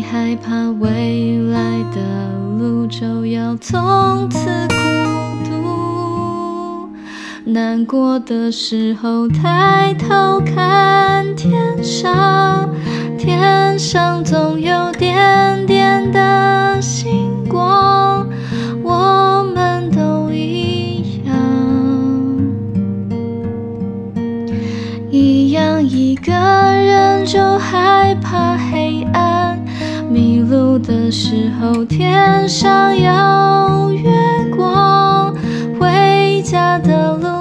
害怕未来的路就要从此孤独，难过的时候抬头看天上，天上总有点点的星光，我们都一样，一样一个人就害怕黑暗，迷路的时候天上有月光，回家的路